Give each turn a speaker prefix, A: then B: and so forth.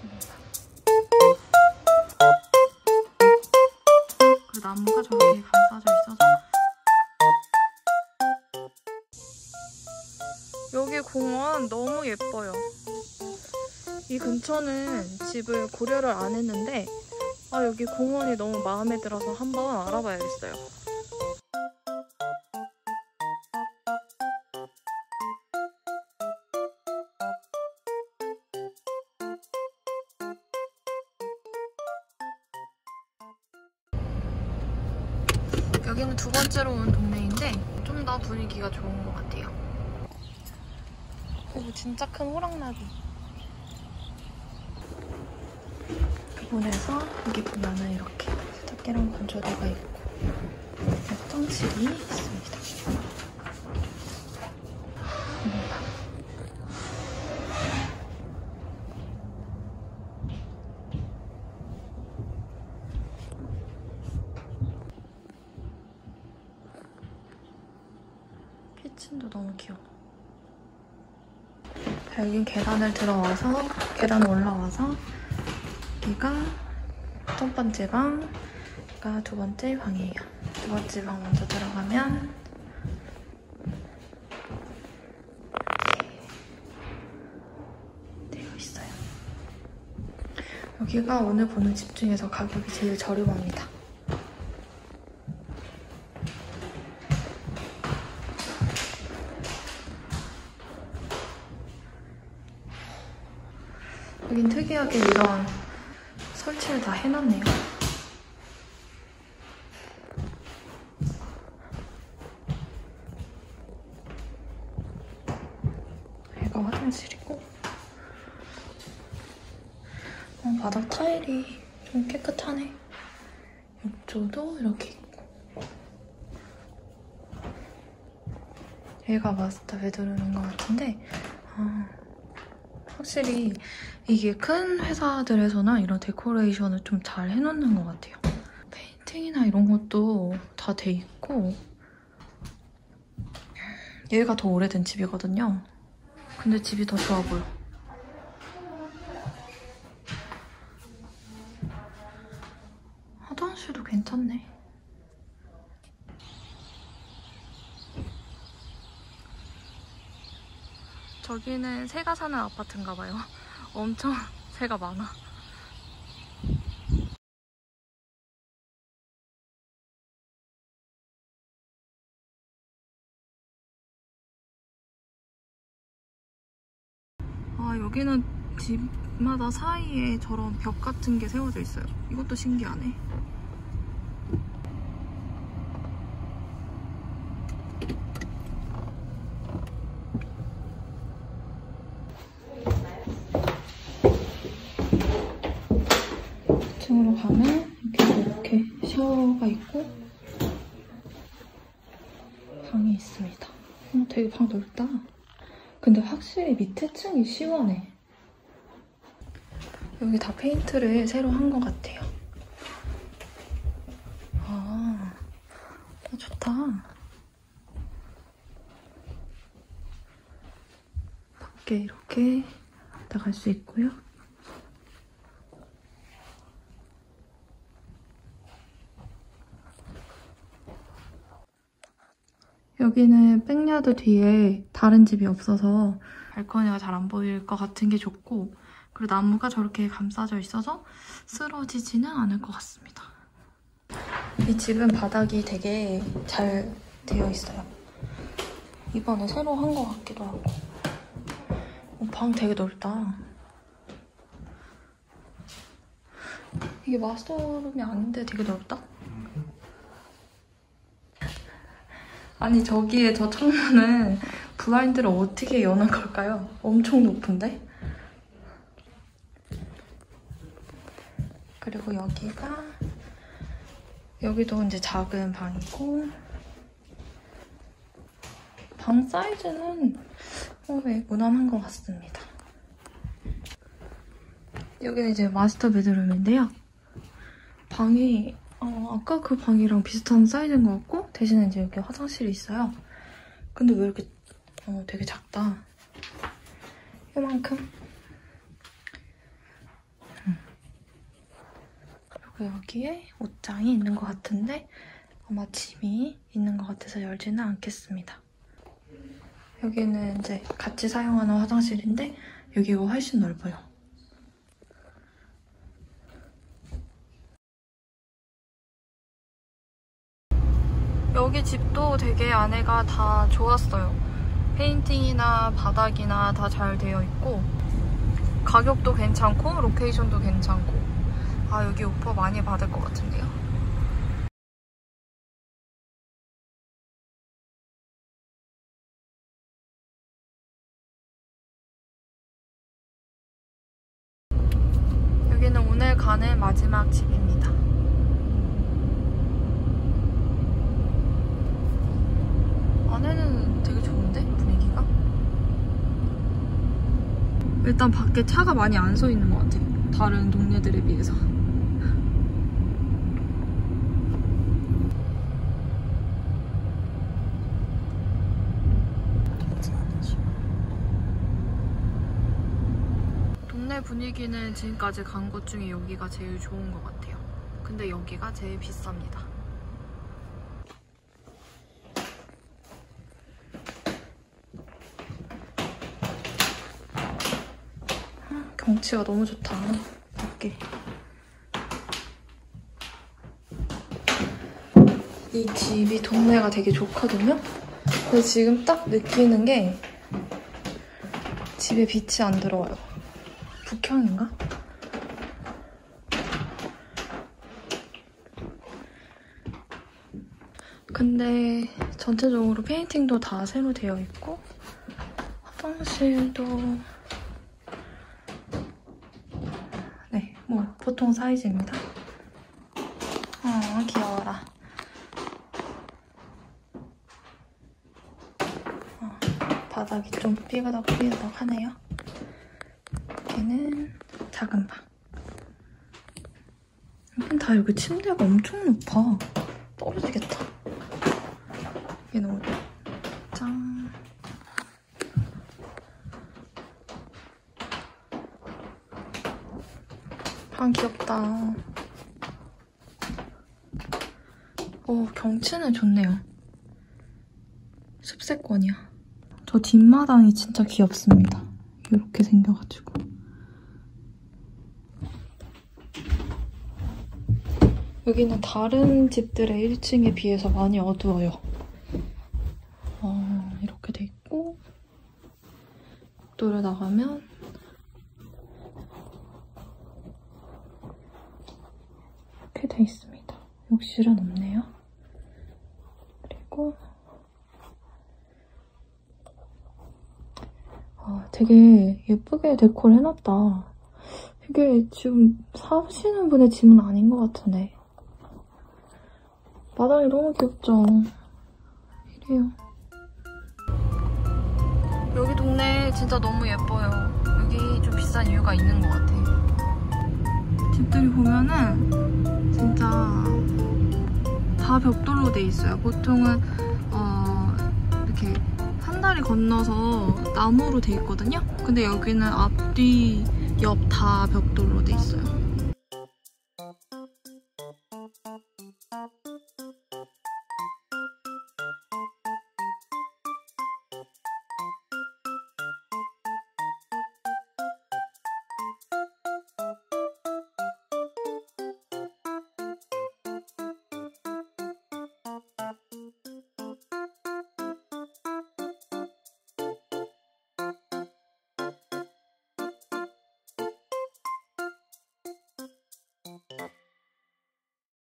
A: 그 나무가 저렇게 감싸져 있어서 여기 공원 너무 예뻐요. 이 근처는 집을 고려를 안 했는데 여기 공원이 너무 마음에 들어서 한번 알아봐야겠어요. 여기는 두 번째로 온 동네인데 좀 더 분위기가 좋은 것 같아요. 그리고 진짜 큰 호랑나비. 기본에서 여기 보면은 이렇게 세탁기랑 건조대가 있고 화장실이 있습니다. 키친도 너무 귀여워. 자, 여긴 계단 올라와서 여기가 첫 번째 방가 두 번째 방이에요. 두 번째 방 먼저 들어가면 이렇게 되어 있어요. 여기가 오늘 보는 집 중에서 가격이 제일 저렴합니다. 여긴 특이하게 이런 설치를 다 해놨네요. 여기가 화장실이고 바닥 타일이 좀 깨끗하네. 옆쪽도 이렇게 있고 여기가 마스터 베드룸인 것 같은데 확실히 이게 큰 회사들에서는 이런 데코레이션을 좀 잘 해놓는 것 같아요. 페인팅이나 이런 것도 다 돼 있고 얘가 더 오래된 집이거든요. 근데 집이 더 좋아 보여. 화장실도 괜찮네. 저기는 새가 사는 아파트인가 봐요. 엄청 새가 많아. 여기는 집마다 사이에 저런 벽 같은 게 세워져 있어요. 이것도 신기하네. 층으로 가면 이렇게 샤워가 있고 방이 있습니다. 되게 방 넓다. 근데 확실히 밑에 층이 시원해. 여기 다 페인트를 새로 한 것 같아요. 좋다. 밖에 이렇게 나갈 수 있고요. 여기는 백야드 뒤에 다른 집이 없어서 발코니가 잘 안 보일 것 같은 게 좋고 그리고 나무가 저렇게 감싸져 있어서 쓰러지지는 않을 것 같습니다. 이 집은 바닥이 되게 잘 되어 있어요. 이번에 새로 한 것 같기도 하고. 방 되게 넓다. 이게 마스터룸이 아닌데 되게 넓다? 아니 저기에 저 창문은 블라인드를 어떻게 여는 걸까요? 엄청 높은데? 그리고 여기도 이제 작은 방이고 방 사이즈는 무난한 것 같습니다. 여기는 이제 마스터 베드룸인데요. 방이 아까 그 방이랑 비슷한 사이즈인 것 같고 대신에 이제 여기 화장실이 있어요. 근데 왜 이렇게 되게 작다. 이만큼. 그리고 여기에 옷장이 있는 것 같은데 아마 짐이 있는 것 같아서 열지는 않겠습니다. 여기는 이제 같이 사용하는 화장실인데 여기가 훨씬 넓어요. 여기 집도 되게 안에가 다 좋았어요. 페인팅이나 바닥이나 다 잘 되어 있고 가격도 괜찮고 로케이션도 괜찮고 아 여기 오퍼 많이 받을 것 같은데요. 여기는 오늘 가는 마지막 집입니다. 안에는 되게 좋은데? 분위기가? 일단 밖에 차가 많이 안 서 있는 것 같아요. 다른 동네들에 비해서. 동네 분위기는 지금까지 간 곳 중에 여기가 제일 좋은 것 같아요. 근데 여기가 제일 비쌉니다. 경치가 너무 좋다, 밖에. 이 집이 동네가 되게 좋거든요? 근데 지금 딱 느끼는 게 집에 빛이 안 들어와요. 북향인가? 근데 전체적으로 페인팅도 다 새로 되어 있고 화장실도 네, 뭐 보통 사이즈입니다. 귀여워라. 바닥이 좀 삐그덕 하네요. 여기는 작은 방. 여긴 다 여기 침대가 엄청 높아. 떨어지겠다. 여기는 옷장. 방 귀엽다. 경치는 좋네요. 숲세권이야. 저 뒷마당이 진짜 귀엽습니다. 이렇게 생겨가지고. 여기는 다른 집들의 1층에 비해서 많이 어두워요. 이렇게 돼 있고 복도를 나가면 이렇게 돼 있습니다. 욕실은 없네요. 그리고 되게 예쁘게 데코를 해놨다. 이게 지금 사시는 분의 짐은 아닌 것 같은데. 마당이 너무 귀엽죠? 이래요. 여기 동네 진짜 너무 예뻐요. 여기 좀 비싼 이유가 있는 것 같아. 집들이 보면은 진짜 다 벽돌로 돼 있어요. 보통은 이렇게 한 다리 건너서 나무로 돼 있거든요. 근데 여기는 앞뒤 옆 다 벽돌로 돼 있어요.